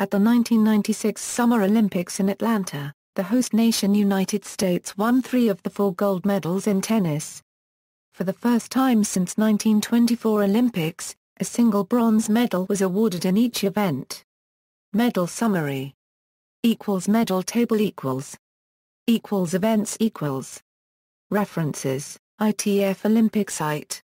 At the 1996 Summer Olympics in Atlanta, the host nation United States won 3 of the 4 gold medals in tennis. For the first time since 1924 Olympics, a single bronze medal was awarded in each event. Medal summary. Medal table Events References, ITF Olympic site.